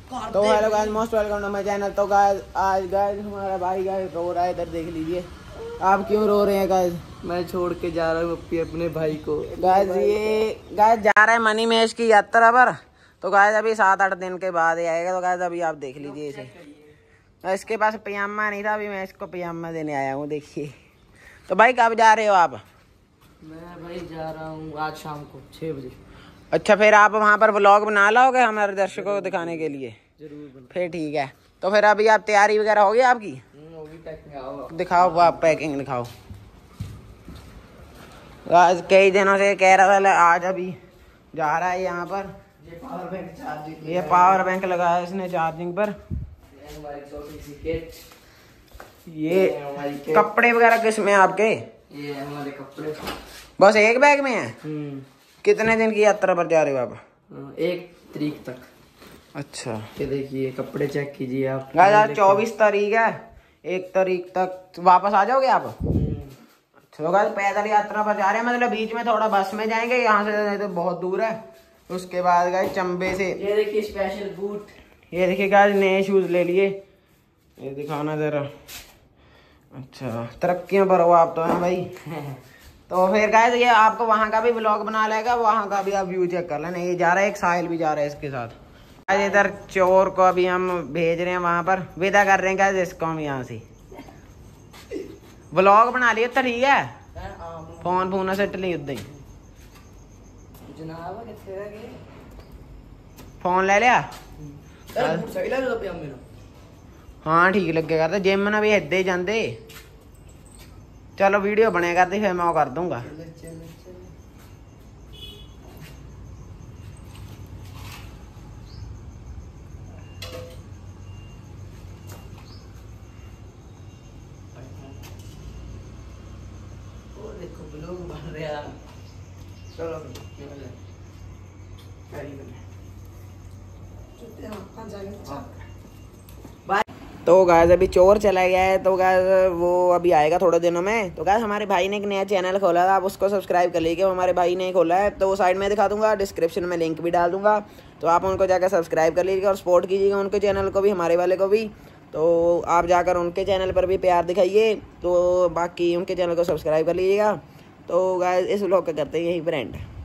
तो hello guys, most welcome to my channel. तो guys आज गाइस हमारा भाई गाइस रो रहा है, इधर देख लीजिए। आप क्यों रो रहे हैं गाइस? मैं छोड़ के जा रहा हूँ अपने भाई को। गाइस ये गाइस जा रहा है मनी महेश की यात्रा पर। तो गाइस अभी 7-8 दिन के बाद ही आएगा। तो गाइस अभी आप देख लीजिए इसे। तो इसके पास पजामा नहीं था, अभी मैं इसको पजामा देने आया हूँ, देखिए। तो भाई कब जा रहे हो आप? मैं भाई जा रहा हूँ आज शाम को 6 बजे। अच्छा, फिर आप वहाँ पर व्लॉग बना लोगे हमारे दर्शकों को दिखाने के लिए? जरूर। फिर ठीक है। तो फिर अभी आप तैयारी वगैरह होगी आपकी? दिखाओ, वो आप पैकिंग दिखाओ। आज कई दिनों से कह रहा था आज अभी जा रहा है यहाँ पर। ये पावर बैंक लगा है इसने चार्जिंग पर। ये कपड़े वगैरह किस में आपके? ये हमारे कपड़े बस एक बैग में है। कितने दिन की यात्रा पर जा रहे हो आप? 1 तारीख तक। अच्छा, ये देखिए कपड़े चेक कीजिए आप। आज 24 तारीख है, 1 तारीख तक वापस आ जाओगे आप? तो गाइस पैदल यात्रा पर जा रहे हैं, मतलब बीच में थोड़ा बस में जाएंगे, यहाँ से तो बहुत दूर है। उसके बाद गाइस चंबे से ये देखिए स्पेशल बूट। ये देखिए गाइस नए शूज ले लिए। ये दिखाना जरा। अच्छा, तरक्कियों पर हो आप तो हैं भाई। तो फिर गाइस ये आपको वहाँ का भी व्लॉग बना लेगा, वहाँ का भी आप व्यू चेक कर लेना। ये जा रहा है, एक साहिल भी जा रहा है इसके साथ। आज इधर चोर को अभी हम भेज रहे हैं वहाँ पर, विदा कर रहे हैं गाइस इसको हम यहाँ से। व्लॉग बना लिए तो ठीक है, फोन सेट ली उदा ही। फोन ले लिया? हाँ ठीक लगेगा। तो जिम में भी इदा ही जाते। चलो वीडियो बने करती, फिर मैं वो कर दूंगा। देखो ब्लॉग बन रहा है। चलो तो गाइस अभी चोर चला गया है, तो गाइस वो अभी आएगा थोड़े दिनों में। तो गाइस हमारे भाई ने एक नया चैनल खोला है, आप उसको सब्सक्राइब कर लीजिए। हमारे भाई ने खोला है, तो वो साइड में दिखा दूंगा, डिस्क्रिप्शन में लिंक भी डाल दूंगा। तो आप उनको जाकर सब्सक्राइब कर लीजिएगा और सपोर्ट कीजिएगा उनके चैनल को भी, हमारे वाले को भी। तो आप जाकर उनके चैनल पर भी प्यार दिखाइए। तो बाकी उनके चैनल को सब्सक्राइब कर लीजिएगा। तो गाइस इस व्लॉग का करते हैं यही फ्रेंड।